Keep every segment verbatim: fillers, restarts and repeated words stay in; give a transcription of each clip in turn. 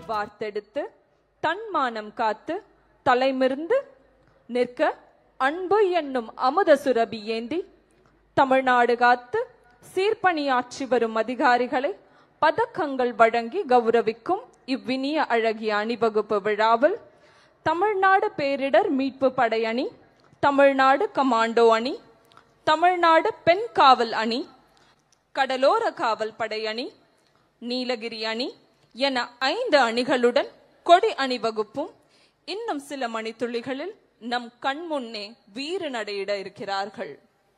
வார்த்தெடுத்து தன்மானம் காத்து தலைமிருந்து நிற்க அன்பு என்னும் அமுத சுரபி ஏந்தி தமிழ்நாடு காத்து சீர்பணியாற்றி வரும் அதிகாரிகளை பதக்கங்கள் வழங்கி கௌரவிக்கும் இவ்வினிய அழகிய அணிவகுப்பு விழாவில் தமிழ்நாடு பேரிடர் மீட்பு படை அணி, தமிழ்நாடு கமாண்டோ அணி, தமிழ்நாடு பெண் காவல் அணி, கடலோர காவல் படை அணி, நீலகிரி அணி என ஐந்து அணிகளுடன் கொடி அணிவகுப்பும் இன்னும் சில மணித்துளிகளில் நம் கண்முன்னே வீறு நடையிட இருக்கிறார்கள்.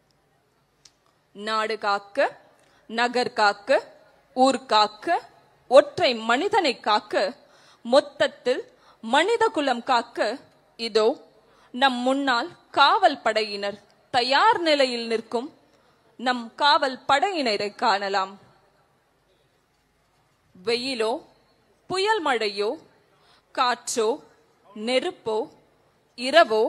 நாடு காக்க, நகர் காக்க, ஊர் காக்க, ஒற்றை மனிதனை காக்க, மொத்தத்தில் மனித குலம் காக்க இதோ நம் முன்னால் காவல் படையினர் தயார் நிலையில் நிற்கும் நம் காவல் படையினரை காணலாம். வெயிலோ, புயல் மழையோ, காற்றோ, நெருப்போ, இரவோ,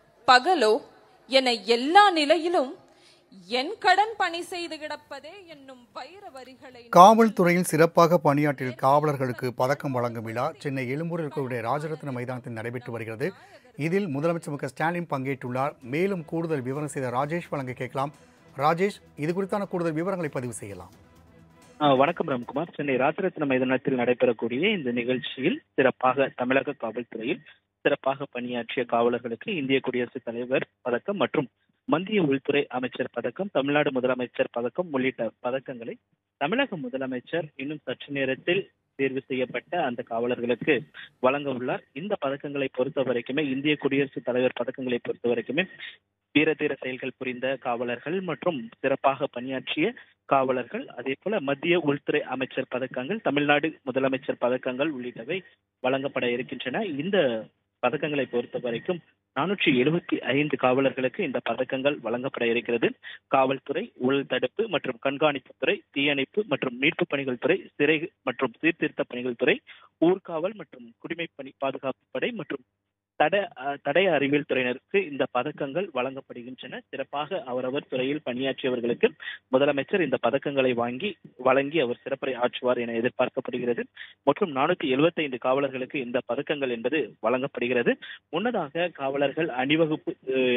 பகலோ என எல்லா நிலையிலும் என் கடன் பணி செய்து கிடப்பதே என்னும் வைர வரிகளை காவல்துறையில் சிறப்பாக பணியாற்றிய காவலர்களுக்கு பதக்கம் வழங்கும் விழா சென்னை எழும்பூரில் இருக்கக்கூடிய ராஜரத்ன மைதானத்தில் நடைபெற்று வருகிறது. இதில் முதலமைச்சர் மு க ஸ்டாலின் பங்கேற்றுள்ளார். மேலும் கூடுதல் விவரம் செய்த ராஜேஷ் வழங்க கேட்கலாம். ராஜேஷ், இது குறித்தான கூடுதல் விவரங்களை பதிவு செய்யலாம். வணக்கம் ராம்குமார். சென்னை ராஜரத்ன மைதானத்தில் நடைபெறக்கூடிய இந்த நிகழ்ச்சியில் சிறப்பாக தமிழக காவல்துறையில் சிறப்பாக பணியாற்றிய காவலர்களுக்கு இந்திய குடியரசுத் தலைவர் பதக்கம் மற்றும் மத்திய உள்துறை அமைச்சர் பதக்கம், தமிழ்நாடு முதலமைச்சர் பதக்கம் உள்ளிட்ட பதக்கங்களை தமிழக முதலமைச்சர் இன்னும் சற்று நேரத்தில் தேர்வு செய்யப்பட்ட அந்த காவலர்களுக்கு வழங்க உள்ளார். இந்த பதக்கங்களை பொறுத்த வரைக்குமே இந்திய குடியரசுத் தலைவர் பதக்கங்களை பொறுத்த வரைக்குமே வீரதீர செயல்கள் புரிந்த காவலர்கள் மற்றும் சிறப்பாக பணியாற்றிய காவலர்கள், அதே போல மத்திய உள்துறை அமைச்சர் பதக்கங்கள், தமிழ்நாடு முதலமைச்சர் பதக்கங்கள் உள்ளிட்டவை வழங்கப்பட இருக்கின்றன. இந்த பதக்கங்களை பொறுத்த வரைக்கும் நானூற்றி எழுபத்தி ஐந்து காவலர்களுக்கு இந்த பதக்கங்கள் வழங்கப்பட இருக்கிறது. காவல்துறை, ஊழல் தடுப்பு மற்றும் கண்காணிப்பு துறை, தீயணைப்பு மற்றும் மீட்பு பணிகள் துறை, சிறை மற்றும் சீர்திருத்த பணிகள் துறை, ஊர்காவல் மற்றும் குடிமைப் பணி பாதுகாப்பு படை மற்றும் தட தடய அறிவியல் துறையினருக்கு இந்த பதக்கங்கள் வழங்கப்படுகின்றன. சிறப்பாக அவரவர் துறையில் பணியாற்றியவர்களுக்கு முதலமைச்சர் இந்த பதக்கங்களை வாங்கி வழங்கி அவர் சிறப்புரை ஆற்றுவார் என எதிர்பார்க்கப்படுகிறது. மற்றும் நானூத்தி எழுபத்தி ஐந்து காவலர்களுக்கு இந்த பதக்கங்கள் என்பது வழங்கப்படுகிறது. முன்னதாக காவலர்கள் அணிவகுப்பு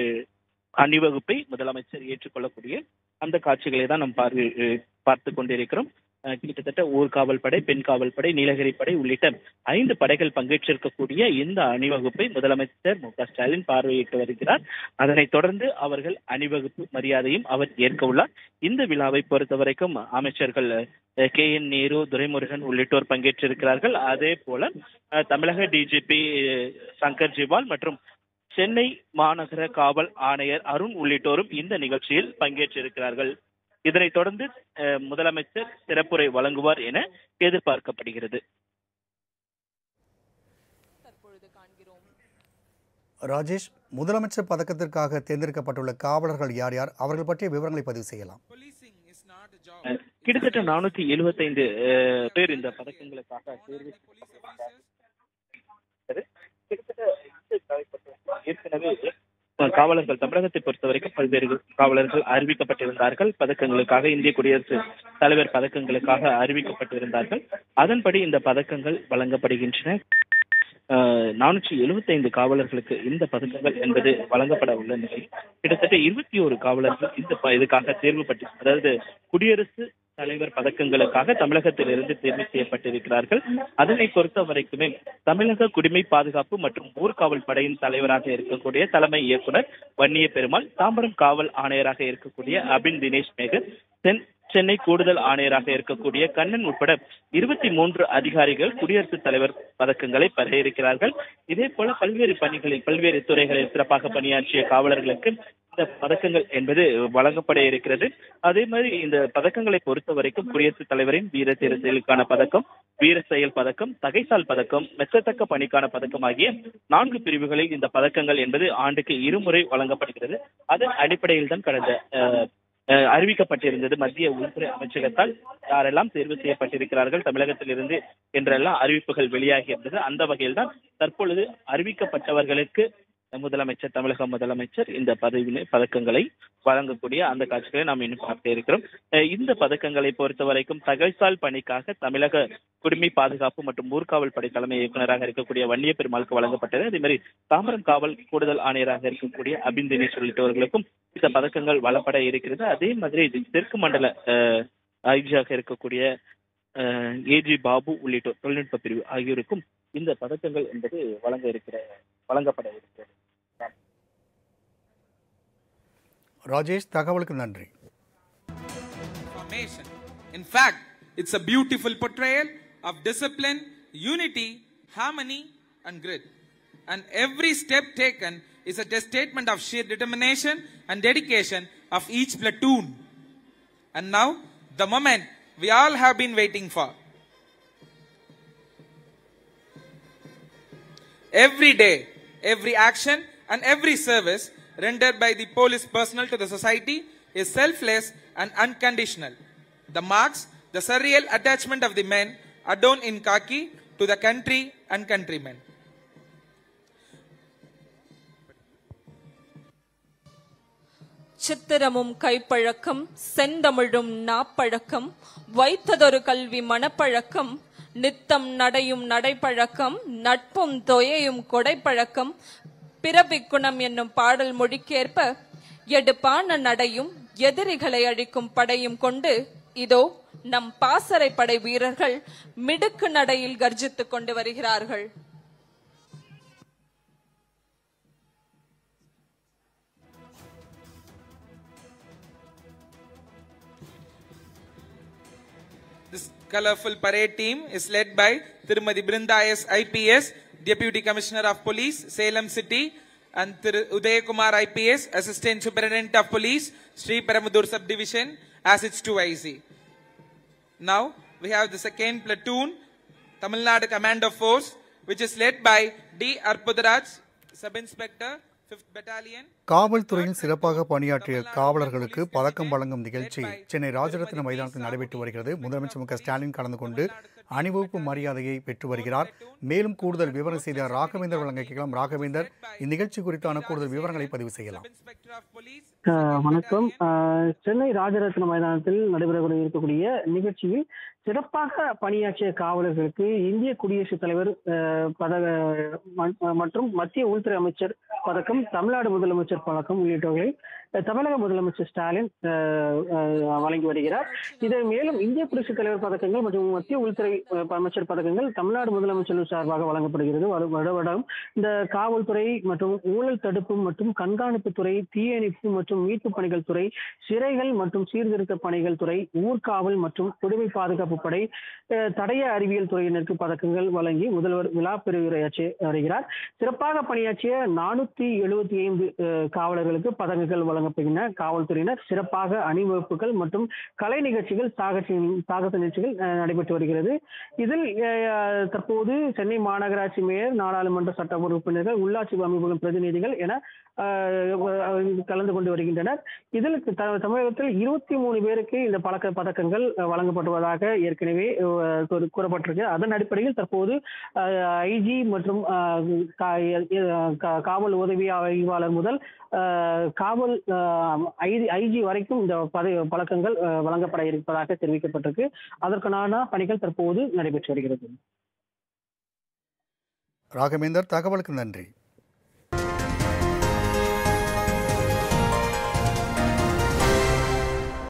அணிவகுப்பை முதலமைச்சர் ஏற்றுக்கொள்ளக்கூடிய அந்த காட்சிகளை தான் நாம் பார்வை பார்த்து கொண்டிருக்கிறோம். கிட்டத்தட்ட ஊர்காவல் படை, பெண் காவல் படை, நீலகிரி படை உள்ளிட்ட ஐந்து படைகள் பங்கேற்றிருக்கக்கூடிய இந்த அணிவகுப்பை முதலமைச்சர் மு க ஸ்டாலின் பார்வையிட்டு வருகிறார். அதனைத் தொடர்ந்து அவர்கள் அணிவகுப்பு மரியாதையும் அவர் ஏற்க உள்ளார். இந்த விழாவை பொறுத்த வரைக்கும் அமைச்சர்கள் கே என் நேரு, துரைமுருகன் உள்ளிட்டோர் பங்கேற்றிருக்கிறார்கள். அதே போல தமிழக டிஜிபி சங்கர் ஜிவால் மற்றும் சென்னை மாநகர காவல் ஆணையர் அருண் உள்ளிட்டோரும் இந்த நிகழ்ச்சியில் பங்கேற்றிருக்கிறார்கள். இதனைத் தொடர்ந்து முதலமைச்சர் சிறப்புரை வழங்குவார் என எதிர்பார்க்கப்படுகிறது. ராஜேஷ், முதலமைச்சர் பதக்கத்திற்காக தேர்ந்தெடுக்கப்பட்டுள்ள காவலர்கள் யார் யார், அவர்கள் பற்றிய விவரங்களை பதிவு செய்யலாம். கிட்டத்தட்ட நானூத்தி எழுபத்தி ஐந்து பேர் இந்த பதக்கங்களுக்காக தேர்வு ஏற்கனவே காவலர்கள் தமிழகத்தை பொறுத்த வரைக்கும் பல்வேறு காவலர்கள் அறிவிக்கப்பட்டிருந்தார்கள். பதக்கங்களுக்காக இந்திய குடியரசுத் தலைவர் பதக்கங்களுக்காக அறிவிக்கப்பட்டிருந்தார்கள். அதன்படி இந்த பதக்கங்கள் வழங்கப்படுகின்றன. நானூற்றி எழுபத்தி ஐந்து காவலர்களுக்கு இந்த பதக்கங்கள் என்பது வழங்கப்பட உள்ள நிலையில் கிட்டத்தட்ட இருபத்தி ஒரு காவலர்கள் இந்த இதுக்காக தேர்வு பட்டு அதாவது குடியரசு தலைவர் பதக்கங்களுக்காக தமிழகத்திலிருந்து தேர்வு செய்யப்பட்டிருக்கிறார்கள். அதனை பொறுத்த வரைக்குமே தமிழக குடிமை பாதுகாப்பு மற்றும் ஊர்காவல் படையின் தலைவராக இருக்கக்கூடிய தலைமை இயக்குனர் வன்னிய பெருமாள், தாம்பரம் காவல் ஆணையராக இருக்கக்கூடிய அபின் தினேஷ் மேகர், தென் சென்னை கூடுதல் ஆணையராக இருக்கக்கூடிய கண்ணன் உட்பட இருபத்தி மூன்று அதிகாரிகள் குடியரசுத் தலைவர் பதக்கங்களை பெற இருக்கிறார்கள். இதே போல பல்வேறு பணிகளில் பல்வேறு துறைகளில் சிறப்பாக பணியாற்றிய காவலர்களுக்கு இந்த பதக்கங்கள் என்பது வழங்கப்பட இருக்கிறது. அதே மாதிரி இந்த பதக்கங்களை பொறுத்த வரைக்கும் குடியரசுத் தலைவரின் வீர தீர செயலுக்கான பதக்கம், வீர செயல் பதக்கம், தகைசால் பதக்கம், மெச்சத்தக்க பணிக்கான பதக்கம் ஆகிய நான்கு பிரிவுகளில் இந்த பதக்கங்கள் என்பது ஆண்டுக்கு இருமுறை வழங்கப்படுகிறது. அதன் அடிப்படையில் தான் கடந்த அறிவிக்கப்பட்டிருந்தது மத்திய உள்துறை அமைச்சகத்தால் யாரெல்லாம் தேர்வு செய்யப்பட்டிருக்கிறார்கள் தமிழகத்திலிருந்து என்றெல்லாம் அறிவிப்புகள் வெளியாகி இருந்தது. அந்த வகையில் தான் தற்பொழுது அறிவிக்கப்பட்டவர்களுக்கு முதலமைச்சர் தமிழக முதலமைச்சர் இந்த பதவியினை பதக்கங்களை வழங்கக்கூடிய அந்த காட்சிகளை நாம் இன்னும் பார்க்க இருக்கிறோம். இந்த பதக்கங்களை பொறுத்த வரைக்கும் தகவல் பணிக்காக தமிழக குடிமை பாதுகாப்பு மற்றும் ஊர்காவல் படை தலைமை இயக்குநராக இருக்கக்கூடிய வன்னிய பெருமாளுக்கு வழங்கப்பட்டது. அதே மாதிரி தாம்பரம் காவல் கூடுதல் ஆணையராக இருக்கக்கூடிய அபின் தினேஷ் உள்ளிட்டவர்களுக்கும் இந்த பதக்கங்கள் வழங்கப்பட இருக்கிறது. அதே மாதிரி தெற்கு மண்டல ஐஜியாக இருக்கக்கூடிய ஏஜி பாபு உள்ளிட்டோர் தொழில்நுட்ப பிரிவு ஆகியோருக்கும் இந்த பதக்கங்கள் என்பது வழங்க இருக்கிற வழங்கப்பட இருக்கிறது. ராஜேஷ், தகவலுக்கு நன்றி. In fact, it's a beautiful portrayal of discipline, unity, harmony and grit. And every step taken is a statement of sheer determination and dedication of each platoon. And now, the moment we all have been waiting for. Every day, every action and every service rendered by the police personnel to the society is selfless and unconditional. The marks the surreal attachment of the men adorned in khaki to the country and countrymen. சித்திரமும் கைப்பழக்கம், செந்தமிழும் நாப்பழக்கம், வைத்ததொரு கல்வி மனப்பழக்கம், நித்தம் நடையும் நடைப்பழக்கம், நட்பும் தொயையும் கொடைப்பழக்கம், பிறவிக்குணம் என்னும் பாடல் மொழிக்கேற்ப எடுப்பான நடையும் எதிரிகளை அழிக்கும் படையும் கொண்டு இதோ நம் பாசறை படை வீரர்கள் மிடுக்கு நடையில் கர்ஜித்துக் கொண்டு வருகிறார்கள். This colorful parade team is led by Tirumadi Brinda S I P S, Deputy Commissioner of Police, Salem City, and Thiru Udaya Kumar I P S, Assistant Superintendent of Police, Sri Peramudur Subdivision, as its two I C. Now, we have the second platoon, Tamil Nadu Commando Force, which is led by D. Arpudaraj, Sub-Inspector, fifth Battalion. காவல்துறையில் சிறப்பாக பணியாற்றிய காவலர்களுக்கு பதக்கம் வழங்கும் நிகழ்ச்சி சென்னை ராஜரத்ன மைதானத்தில் நடைபெற்று வருகிறது. முதலமைச்சர் மு க ஸ்டாலின் கலந்து கொண்டு அணிவகுப்பு மரியாதையை பெற்று வருகிறார். மேலும் கூடுதல் விவரம் செய்த ராகவேந்தர் வழங்க கேட்கலாம். ராகவேந்தர், இந்நிகழ்ச்சி குறித்தான கூடுதல் விவரங்களை பதிவு செய்யலாம். வணக்கம். சென்னை ராஜரத்ன மைதானத்தில் நடைபெறக்கூடிய இருக்கக்கூடிய நிகழ்ச்சியில் சிறப்பாக பணியாற்றிய காவலர்களுக்கு இந்திய குடியரசுத் தலைவர் பதக மற்றும் மத்திய உள்துறை அமைச்சர் பதக்கம், தமிழ்நாடு முதலமைச்சர் பதக்கம் உள்ளிட்டவர்களை தமிழக முதலமைச்சர் ஸ்டாலின் வழங்கி வருகிறார். இதை மேலும் இந்திய குடியரசுத் தலைவர் பதக்கங்கள் மற்றும் மத்திய உள்துறை அமைச்சர் பதக்கங்கள் தமிழ்நாடு முதலமைச்சர் சார்பாக வழங்கப்படுகிறது. வருடம் இந்த காவல்துறை மற்றும் ஊழல் தடுப்பு மற்றும் கண்காணிப்பு துறை, தீயணைப்பு மற்றும் மீட்பு பணிகள் துறை, சிறைகள் மற்றும் சீர்திருத்த பணிகள் துறை, ஊர்காவல் மற்றும் குடிமை பாதுகாப்பு படை, தடய அறிவியல் துறையினருக்கு பதக்கங்கள் வழங்கி முதல்வர் விழா பெருவுரையாற்றி வருகிறார். சிறப்பாக பணியாற்றிய நானூத்தி எழுபத்தி ஐந்து காவலர்களுக்கு பதக்கங்கள் வழங்கப்படுகின்றன. காவல்துறையினர் சிறப்பாக அணிவகுப்புகள் மற்றும் கலை நிகழ்ச்சிகள், சாகச நிகழ்ச்சிகள் நடைபெற்று வருகிறது. இதில் தற்போது சென்னை மாநகராட்சி மேயர், நாடாளுமன்ற சட்ட உறுப்பினர்கள், உள்ளாட்சி அமைப்புகளின் பிரதிநிதிகள் என கலந்து கொண்டு வருகின்றனர். இதில் தமிழகத்தில் இருபத்தி மூணு பேருக்கு இந்த பழக்க பதக்கங்கள் வழங்கப்படுவதாக ஏற்கனவே கூறப்பட்டிருக்கு. அதன் அடிப்படையில் தற்போது ஐஜி மற்றும் காவல் உதவி ஆய்வாளர் முதல் காவல் ஐஜி வரைக்கும் இந்த பழக்கங்கள் வழங்கப்பட இருப்பதாக தெரிவிக்கப்பட்டிருக்கு. அதற்கான பணிகள் தற்போது நடைபெற்று வருகிறது. ராகவேந்தர், தகவலுக்கு நன்றி.